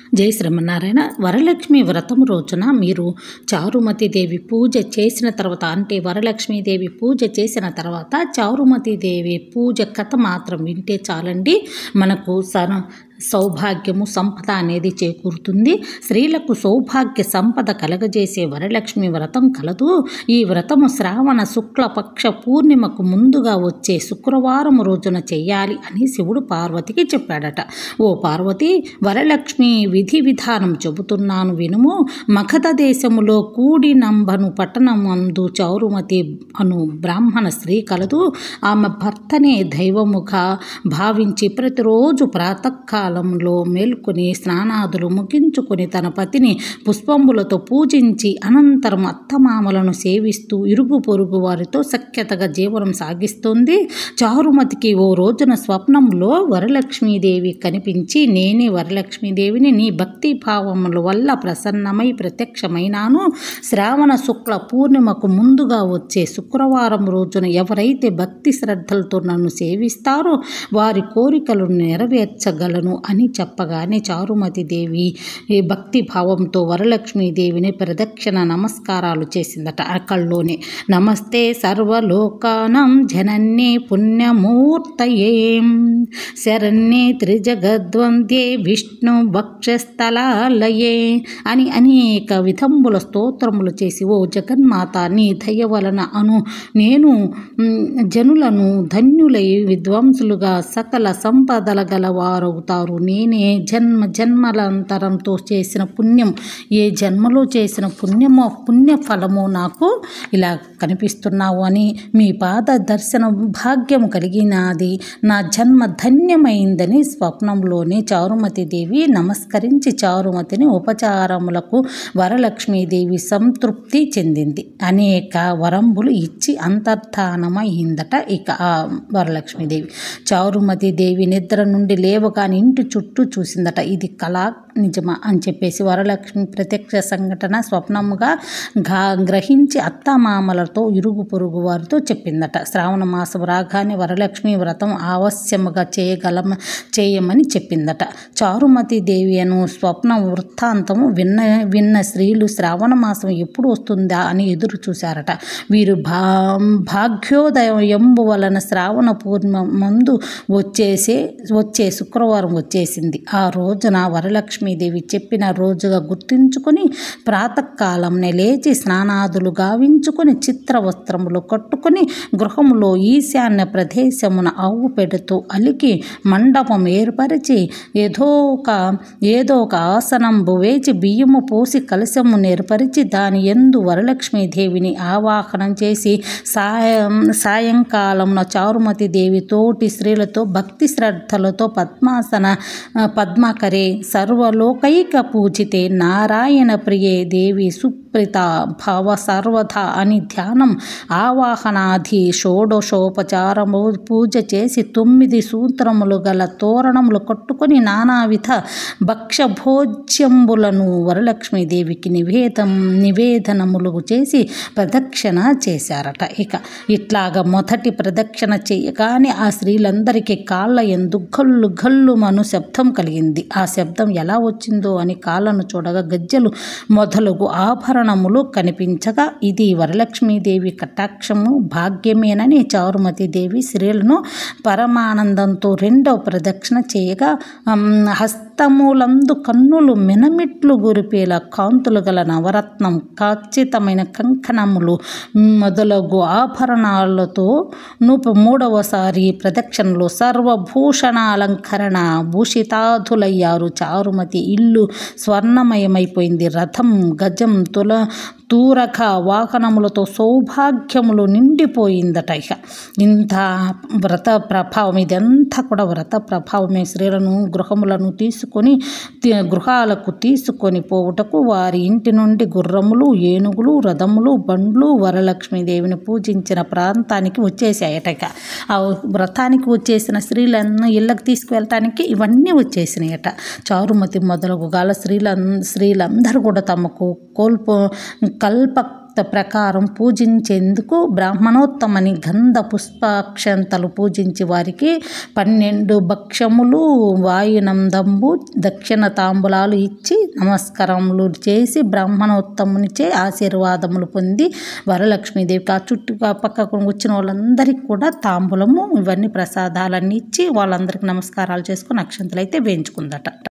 జై శ్రీమన్నారాయణ. వరలక్ష్మి వ్రతం రోజున మీరు చారుమతీదేవి పూజ చేసిన తర్వాత, అంటే వరలక్ష్మీదేవి పూజ చేసిన తర్వాత చారుమతీదేవి పూజ కథ మాత్రం వింటే చాలండి, మనకు సౌభాగ్యము సంపద అనేది చేకూరుతుంది. స్త్రీలకు సౌభాగ్య సంపద కలగజేసే వరలక్ష్మి వ్రతం కలదు. ఈ వ్రతము శ్రావణ శుక్లపక్ష పూర్ణిమకు ముందుగా వచ్చే శుక్రవారం రోజున చెయ్యాలి అని శివుడు పార్వతికి చెప్పాడట. ఓ పార్వతి, వరలక్ష్మి విధి విధానం చెబుతున్నాను వినుము. మగధ దేశములో కూడినంబను పట్టణమందు చారుమతి అను బ్రాహ్మణ స్త్రీ కలదు. ఆమె భర్తనే దైవముగా భావించి ప్రతిరోజు ప్రాతకాలంలో మేల్కొని స్నానాదులు ముగించుకొని తన పతిని పుష్పంబులతో పూజించి అనంతరం అత్తమామలను సేవిస్తూ ఇరుగు పొరుగు వారితో సఖ్యతగా జీవనం సాగిస్తుంది. చారుమతికి ఓ రోజున స్వప్నంలో వరలక్ష్మీదేవి కనిపించి, నేనే వరలక్ష్మీదేవిని, నీ భక్తి భావముల వల్ల ప్రసన్నమై ప్రత్యక్షమైనాను. శ్రావణ శుక్ల పూర్ణిమకు ముందుగా వచ్చే శుక్రవారం రోజున ఎవరైతే భక్తి శ్రద్ధలతో నన్ను సేవిస్తారో వారి కోరికలు నెరవేర్చగలను అని చెప్పగానే చారుమతీదేవి భక్తి భావంతో వరలక్ష్మీదేవిని ప్రదక్షిణ నమస్కారాలు చేసిందట. అక్కల్లోనే నమస్తే సర్వలోకానం జనన్యే పుణ్యమూర్తయే శరణ్యే త్రిజగద్వంద్యే విష్ణు వక్షస్థలాలయే అని అనేక విధంబుల స్తోత్రములు చేసి, ఓ జగన్మాత, నీ దయ వలన నేను జనులను ధన్యులై విద్వాంసులుగా సకల సంపదల గలవారవుతారు. నేనే జన్మలంతరంతో చేసిన పుణ్యం, ఏ జన్మలో చేసిన పుణ్య ఫలము నాకు ఇలా కనిపిస్తున్నావు అని మీ పాద దర్శన భాగ్యం కలిగినది, నా జన్మ ధన్యమైందని స్వప్నంలోనే చారుమతీదేవి నమస్కరించి చారుమతిని ఉపచారములకు వరలక్ష్మీదేవి సంతృప్తి చెందింది. అనేక వరంబులు ఇచ్చి అంతర్ధానమైందట. ఇక ఆ వరలక్ష్మీదేవి చారుమతీదేవి నిద్ర నుండి లేవగానే ఇంటి చుట్టూ చూసిందట. ఇది కళ నిజమా అని చెప్పేసి వరలక్ష్మి ప్రత్యక్ష సంఘటన స్వప్నముగా గ్రహించి అత్తమామలతో ఇరుగు పొరుగు వారితో చెప్పిందట. శ్రావణ మాసం రాగానే వరలక్ష్మి వ్రతం ఆవశ్యముగా చేయమని చెప్పిందట. చారుమతీదేవి అను స్వప్న వృత్తాంతము విన్న స్త్రీలు శ్రావణ మాసం ఎప్పుడు వస్తుందా అని ఎదురు చూశారట. వీరు భాగ్యోదయంబు వలన శ్రావణ పూర్ణిమ ముందు వచ్చే శుక్రవారం వచ్చేసింది. ఆ రోజున వరలక్ష్మీదేవి చెప్పిన రోజుగా గుర్తించుకొని ప్రాతకాలంనే లేచి స్నానాదులు గావించుకొని చిత్ర వస్త్రములు కట్టుకొని గృహములో ఈశాన్య ప్రదేశమున ఆవు పెడుతూ అలికి మండపం ఏర్పరిచి ఏదో ఒక ఆసనంబు వేచి బియ్యము పోసి కలశము ఏర్పరిచి దాని యందు వరలక్ష్మీదేవిని ఆవాహనం చేసి సాయంకాలమున చారుమతీదేవి తోటి స్త్రీలతో భక్తి శ్రద్ధలతో పద్మాకరే సర్వలోకైక పూజితే నారాయణ ప్రియే దేవి సుప్రీత భవ సర్వథా అని ధ్యానం ఆవాహనాది షోడశోపచారము పూజ చేసి 9 సూత్రములు గల తోరణములు కట్టుకొని నానావిధ భక్ష్యభోజ్యంబులను వరలక్ష్మీదేవికి నివేదనములు చేసి ప్రదక్షిణ చేశారట. ఇట్లాగా మొదటి ప్రదక్షిణ చేయగానే ఆ స్త్రీలందరికీ కాళ్ళ యందు గల్లు గల్లుమను శబ్దం కలిగింది. ఆ శబ్దం ఎలా వచ్చిందో అని కాళ్ళను చూడగా గజ్జలు మొదలగు ఆభరణములు కనిపించగా ఇది వరలక్ష్మీదేవి కటాక్షము భాగ్యమేనని చారుమతీదేవి స్త్రీలను పరమానందంతో రెండవ ప్రదక్షిణ చేయగా హస్తములందు కన్నులు మినమిట్లు గురిపేలా కాంతులు గల నవరత్నం ఖచ్చితమైన కంకణములు మొదలగు ఆభరణాలతో మూడవసారి ప్రదక్షిణలో సర్వభూషణాలంకరణ భూషితాధులయ్యారు. చారుమతి ఇల్లు స్వర్ణమయమైపోయింది. రథం గజం తూరక వాహనములతో సౌభాగ్యములు నిండిపోయిందట. ఇంత వ్రత ప్రభావం, ఇదంతా కూడా వ్రత ప్రభావమే. స్త్రీలను గృహాలకు తీసుకొని పోవుటకు వారి ఇంటి నుండి గుర్రములు, ఏనుగులు, రథములు, బండ్లు వరలక్ష్మీదేవిని పూజించిన ప్రాంతానికి వచ్చేసాయట. ఆ వ్రతానికి వచ్చేసిన స్త్రీలను ఇళ్ళకి తీసుకువెళ్ళటానికి ఇవన్నీ వచ్చేసినాయట. చారుమతి మొదలగు గాల స్త్రీలందరూ కూడా తమకు కల్ప ప్రకారం పూజించేందుకు బ్రాహ్మణోత్తమని గంధ పుష్పాక్షంతలు పూజించి వారికి 12 భక్ష్యములు వాయునందంబు దక్షిణ తాంబూలాలు ఇచ్చి నమస్కారములు చేసి బ్రాహ్మణోత్తమునిచే ఆశీర్వాదములు పొంది వరలక్ష్మీదేవికి ఆ చుట్టుపక్కల వచ్చిన వాళ్ళందరికీ కూడా తాంబూలము ఇవన్నీ ప్రసాదాలన్నీ ఇచ్చి వాళ్ళందరికీ నమస్కారాలు చేసుకుని అక్షంతలు అయితే వేయించుకుందట.